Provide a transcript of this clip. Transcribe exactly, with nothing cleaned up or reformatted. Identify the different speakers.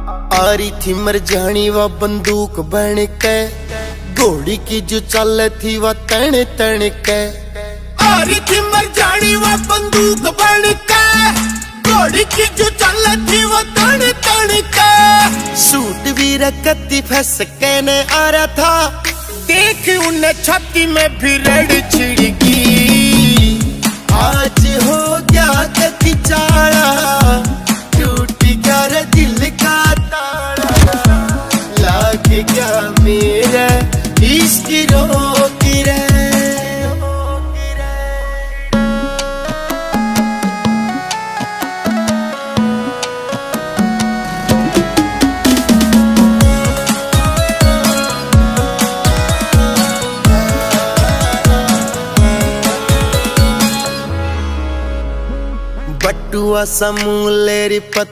Speaker 1: आरी थी मरजानी वा बंदूक बन के, घोड़ी की जो चल थी वा तण तण के। आरी थी मरजानी वा बंदूक बन के, घोड़ी की जो चल थी वो तण तण के। सूट भी रकती फंस के ने आ रहा था, देख उन्हें छाती में भी रड़ छिड़की। आज हो गया कति चाड़ा, टूट गया रे दिल का ताड़ा। लाग गया मेरा इश्क रोक रे। बटुआ समूलेरी पत